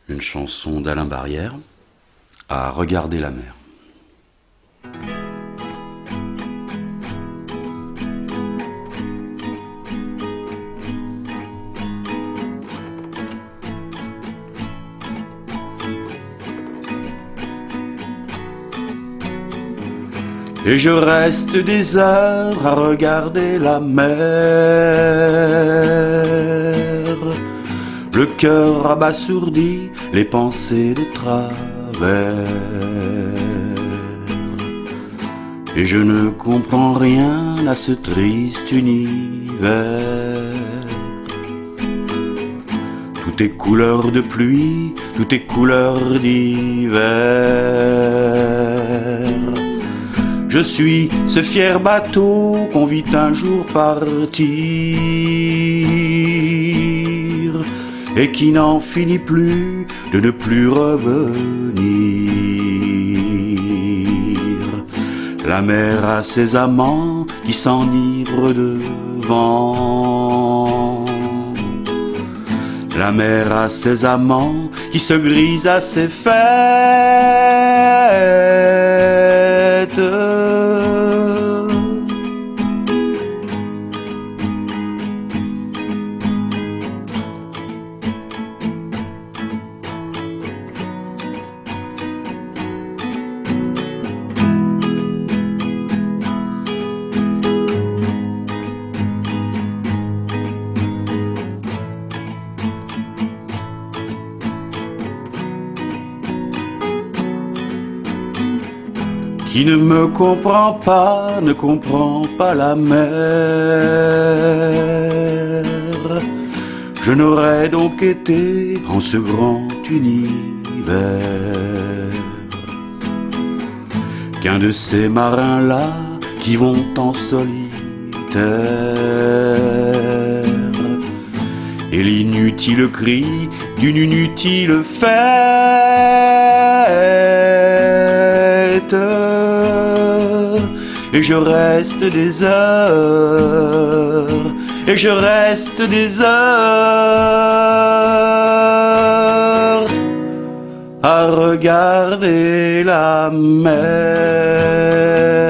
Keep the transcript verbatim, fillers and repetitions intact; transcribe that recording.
Une chanson d'Alain Barrière, à regarder la mer. Et je reste des heures à regarder la mer, le cœur abasourdi, les pensées de travers. Et je ne comprends rien à ce triste univers. Tout est couleur de pluie, tout est couleur d'hiver. Je suis ce fier bateau qu'on vit un jour partir et qui n'en finit plus de ne plus revenir. La mer a ses amants qui s'enivrent de vent. La mer a ses amants qui se grisent à ses fêtes. Qui ne me comprend pas, ne comprend pas la mer. Je n'aurais donc été en ce grand univers qu'un de ces marins-là qui vont en solitaire. Et l'inutile cri d'une inutile fête. Et je reste des heures, et je reste des heures à regarder la mer.